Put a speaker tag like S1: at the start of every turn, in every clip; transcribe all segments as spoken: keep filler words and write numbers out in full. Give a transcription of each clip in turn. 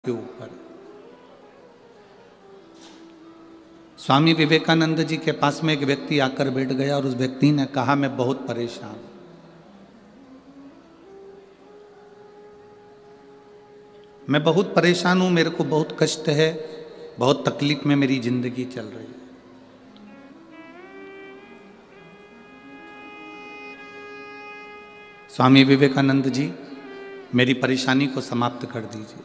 S1: के ऊपर। स्वामी विवेकानंद जी के पास में एक व्यक्ति आकर बैठ गया और उस व्यक्ति ने कहा, मैं बहुत परेशान हूं, मैं बहुत परेशान हूं, मेरे को बहुत कष्ट है, बहुत तकलीफ में मेरी जिंदगी चल रही है। स्वामी विवेकानंद जी, मेरी परेशानी को समाप्त कर दीजिए।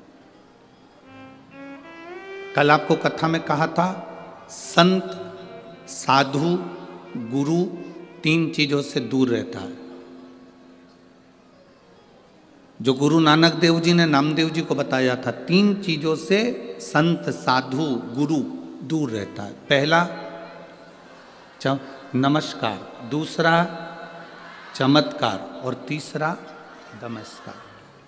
S1: कल आपको कथा में कहा था, संत, साधु, गुरु तीन चीजों से दूर रहता है। जो गुरु नानक देव जी ने नामदेव जी को बताया था, तीन चीजों से संत, साधु, गुरु दूर रहता है। पहला नमस्कार, दूसरा चमत्कार और तीसरा नमस्कार।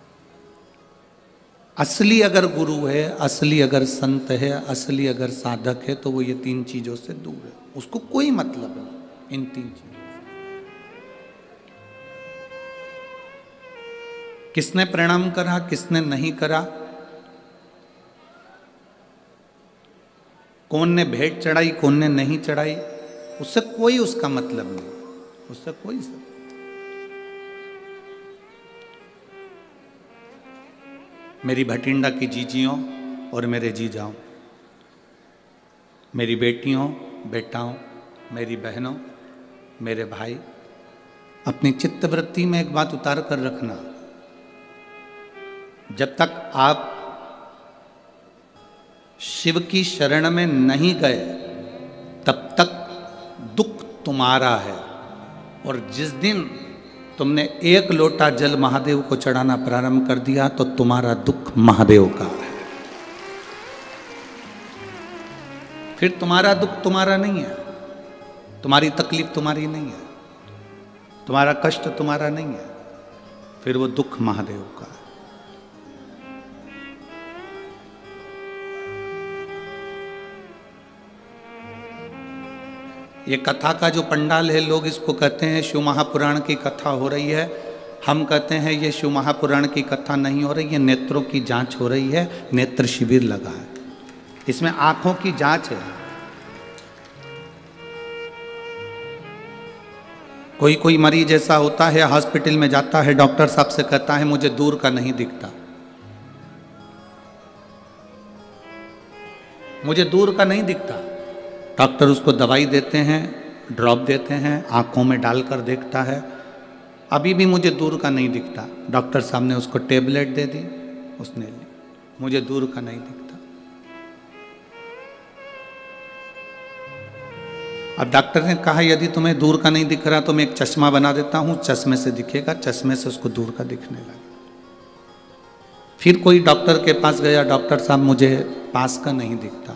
S1: असली अगर गुरु है, असली अगर संत है, असली अगर साधक है, तो वो ये तीन चीजों से दूर है। उसको कोई मतलब नहीं इन तीन चीजों से। किसने प्रणाम करा, किसने नहीं करा, कौन ने भेंट चढ़ाई, कौन ने नहीं चढ़ाई, उससे कोई उसका मतलब नहीं, उससे कोई सब। मेरी भटिंडा की जीजियों और मेरे जीजाओं, मेरी बेटियों, बेटाओं, मेरी बहनों, मेरे भाई, अपनी चित्तवृत्ति में एक बात उतार कर रखना, जब तक आप शिव की शरण में नहीं गए तब तक दुख तुम्हारा है। और जिस दिन तुमने एक लोटा जल महादेव को चढ़ाना प्रारंभ कर दिया तो तुम्हारा दुख महादेव का है। फिर तुम्हारा दुख तुम्हारा नहीं है, तुम्हारी तकलीफ तुम्हारी नहीं है, तुम्हारा कष्ट तुम्हारा नहीं है, फिर वो दुख महादेव का है। ये कथा का जो पंडाल है, लोग इसको कहते हैं शिव महापुराण की कथा हो रही है। हम कहते हैं ये शिव महापुराण की कथा नहीं हो रही है, नेत्रों की जांच हो रही है, नेत्र शिविर लगा है। इसमें आंखों की जांच है। कोई कोई मरीज ऐसा होता है, हॉस्पिटल में जाता है, डॉक्टर साहब से कहता है मुझे दूर का नहीं दिखता, मुझे दूर का नहीं दिखता। डॉक्टर उसको दवाई देते हैं, ड्रॉप देते हैं, आंखों में डालकर देखता है, अभी भी मुझे दूर का नहीं दिखता। डॉक्टर साहब ने उसको टेबलेट दे दी, उसने ली, मुझे दूर का नहीं दिखता। अब डॉक्टर ने कहा यदि तुम्हें दूर का नहीं दिख रहा तो मैं एक चश्मा बना देता हूं, चश्मे से दिखेगा। चश्मे से उसको दूर का दिखने लगा। फिर कोई डॉक्टर के पास गया, डॉक्टर साहब मुझे पास का नहीं दिखता।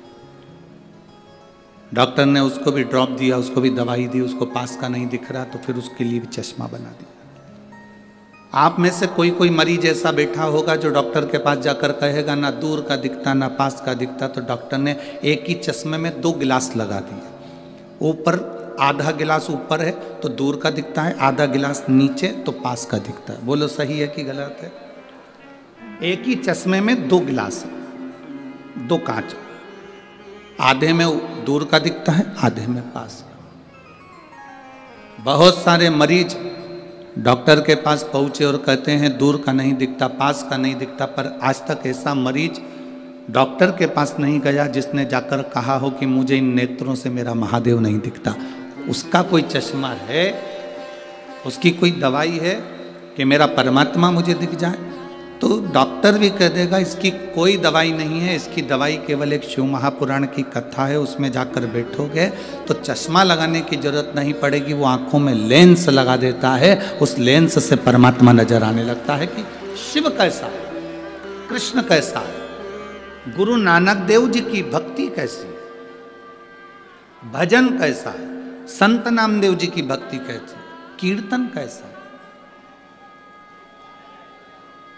S1: डॉक्टर ने उसको भी ड्रॉप दिया, उसको भी दवाई दी, उसको पास का नहीं दिख रहा तो फिर उसके लिए भी चश्मा बना दिया। आप में से कोई कोई मरीज ऐसा बैठा होगा जो डॉक्टर के पास जाकर कहेगा ना दूर का दिखता ना पास का दिखता, तो डॉक्टर ने एक ही चश्मे में दो गिलास लगा दिए। ऊपर आधा गिलास ऊपर है तो दूर का दिखता है, आधा गिलास नीचे तो पास का दिखता है। बोलो सही है कि गलत है? एक ही चश्मे में दो गिलास, दो कांच, आधे में दूर का दिखता है, आधे में पास का। बहुत सारे मरीज डॉक्टर के पास पहुंचे और कहते हैं दूर का नहीं दिखता, पास का नहीं दिखता, पर आज तक ऐसा मरीज डॉक्टर के पास नहीं गया जिसने जाकर कहा हो कि मुझे इन नेत्रों से मेरा महादेव नहीं दिखता। उसका कोई चश्मा है, उसकी कोई दवाई है कि मेरा परमात्मा मुझे दिख जाए? तो डॉक्टर भी कह देगा इसकी कोई दवाई नहीं है, इसकी दवाई केवल एक शिव महापुराण की कथा है, उसमें जाकर बैठोगे तो चश्मा लगाने की जरूरत नहीं पड़ेगी। वो आंखों में लेंस लगा देता है, उस लेंस से परमात्मा नजर आने लगता है कि शिव कैसा है, कृष्ण कैसा है, गुरु नानक देव जी की भक्ति कैसी है, भजन कैसा है, संत नामदेव जी की भक्ति कैसी है, कीर्तन कैसा है।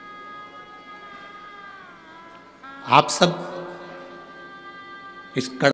S1: आप सब इस